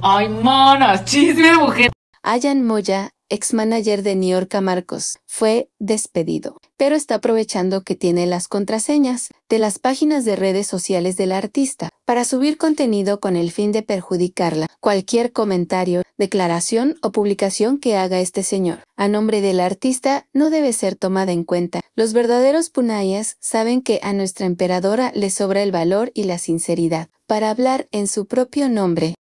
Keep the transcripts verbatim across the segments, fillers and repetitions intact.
Ay, manas, chisme, mujer. Ayan Moya, ex-manager de Niurka Marcos, fue despedido, pero está aprovechando que tiene las contraseñas de las páginas de redes sociales del artista para subir contenido con el fin de perjudicarla. Cualquier comentario, declaración o publicación que haga este señor a nombre del artista no debe ser tomada en cuenta. Los verdaderos punayas saben que a nuestra emperadora le sobra el valor y la sinceridad para hablar en su propio nombre.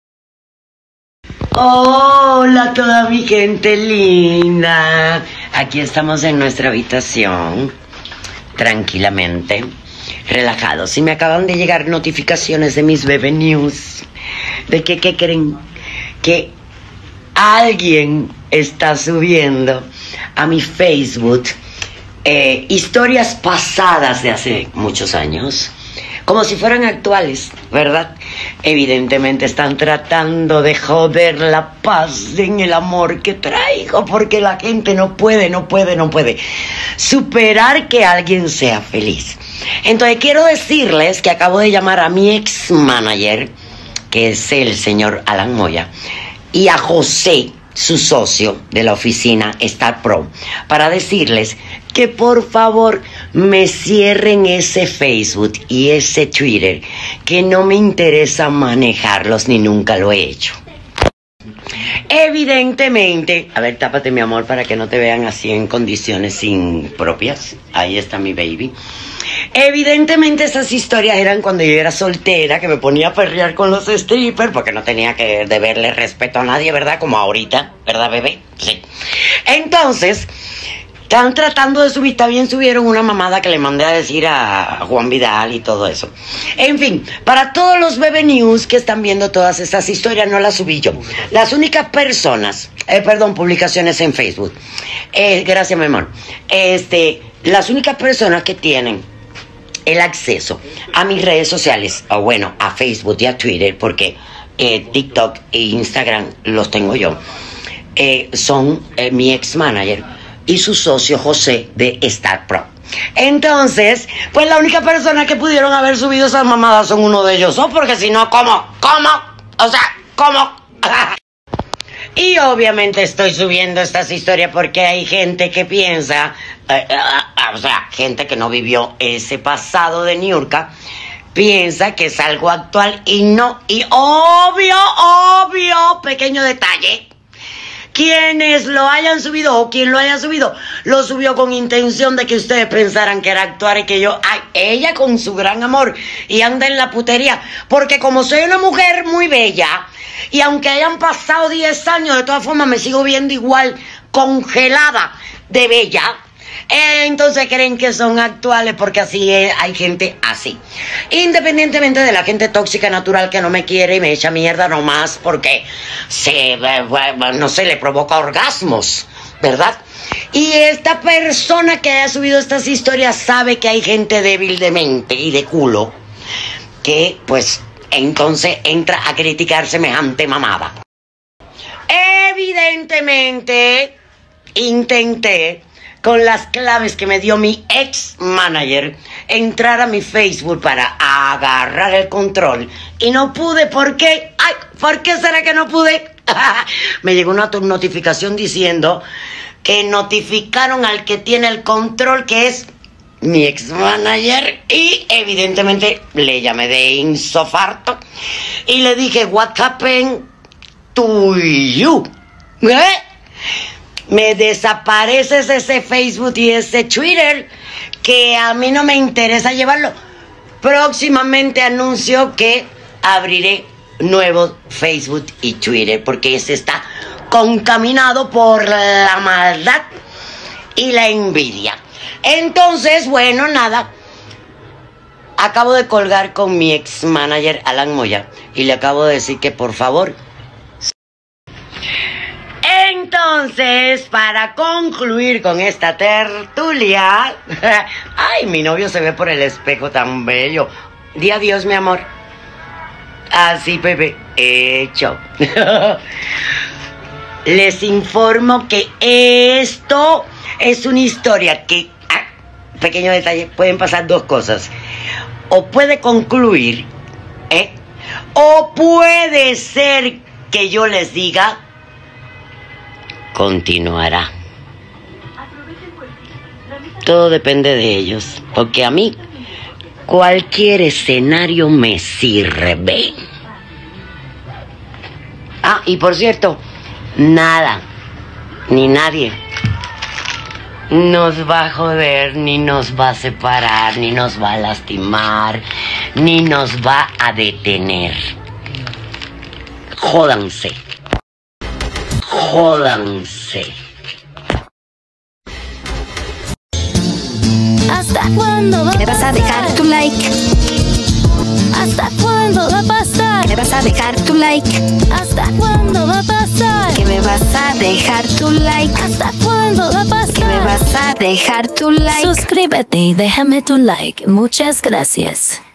Hola toda mi gente linda, aquí estamos en nuestra habitación, tranquilamente, relajados, y me acaban de llegar notificaciones de mis bebé news, de que, ¿qué creen? Que alguien está subiendo a mi Facebook eh, historias pasadas de hace muchos años, como si fueran actuales, ¿verdad? Evidentemente están tratando de joder la paz en el amor que traigo, porque la gente no puede, no puede, no puede superar que alguien sea feliz. Entonces quiero decirles que acabo de llamar a mi ex manager, que es el señor Alan Moya, y a José, su socio de la oficina Star Pro, para decirles que por favor me cierren ese Facebook y ese Twitter, que no me interesa manejarlos ni nunca lo he hecho. Evidentemente, a ver, tápate mi amor para que no te vean así en condiciones impropias. Ahí está mi baby. Evidentemente esas historias eran cuando yo era soltera, que me ponía a perrear con los strippers porque no tenía que deberle respeto a nadie, ¿verdad? Como ahorita, ¿verdad, bebé? Sí. Entonces, están tratando de subir, está bien, subieron una mamada que le mandé a decir a Juan Vidal y todo eso. En fin, para todos los bebé news que están viendo todas estas historias, no las subí yo. Las únicas personas, eh, perdón, publicaciones en Facebook, eh, gracias mi amor, este, las únicas personas que tienen el acceso a mis redes sociales, o bueno, a Facebook y a Twitter, porque eh, TikTok e Instagram los tengo yo, eh, son eh, mi ex manager y su socio José de Star Pro. Entonces, pues la única persona que pudieron haber subido esas mamadas son uno de ellos, ¿no? Porque si no, ¿cómo? ¿Cómo? O sea, ¿cómo? Y obviamente estoy subiendo estas historias porque hay gente que piensa, eh, eh, o sea, gente que no vivió ese pasado de Niurka, piensa que es algo actual y no, y obvio, obvio, pequeño detalle, quienes lo hayan subido o quien lo haya subido, lo subió con intención de que ustedes pensaran que era actuar y que yo, ay, ella con su gran amor y anda en la putería, porque como soy una mujer muy bella, y aunque hayan pasado diez años, de todas formas me sigo viendo igual congelada de bella. Eh, entonces creen que son actuales porque así es, hay gente así. Independientemente de la gente tóxica natural que no me quiere y me echa mierda nomás porque se, no sé, le provoca orgasmos, ¿verdad? Y esta persona que ha subido estas historias sabe que hay gente débil de mente y de culo que pues entonces entra a criticar semejante mamada. Evidentemente intenté, con las claves que me dio mi ex manager, entrar a mi Facebook para agarrar el control y no pude. ¿Por qué? Ay, ¿por qué será que no pude? Me llegó una notificación diciendo que notificaron al que tiene el control, que es mi ex manager, y evidentemente le llamé de insofarto y le dije, what happened to you? ¿Eh? Me desapareces ese Facebook y ese Twitter, que a mí no me interesa llevarlo. Próximamente anuncio que abriré nuevos Facebook y Twitter, porque ese está contaminado por la maldad y la envidia. Entonces, bueno, nada. Acabo de colgar con mi ex manager Alan Moya y le acabo de decir que por favor. Entonces, para concluir con esta tertulia, ay, mi novio se ve por el espejo tan bello. Di adiós, mi amor. Así, Pepe. Hecho. Les informo que esto es una historia que, ah, pequeño detalle, pueden pasar dos cosas. O puede concluir, ¿eh? O puede ser que yo les diga, continuará. Todo depende de ellos, porque a mí cualquier escenario me sirve. Ah, y por cierto, nada, ni nadie nos va a joder, ni nos va a separar, ni nos va a lastimar, ni nos va a detener. Jódanse. Jódanse. ¿Hasta cuándo va ¿Me vas a dejar tu like? ¿Hasta cuándo va a pasar? ¿Me vas a dejar tu like? ¿Hasta cuándo va a pasar? Que me vas a dejar tu like. ¿Hasta cuándo va a pasar? Que me vas a dejar tu like. Suscríbete y déjame tu like. Muchas gracias.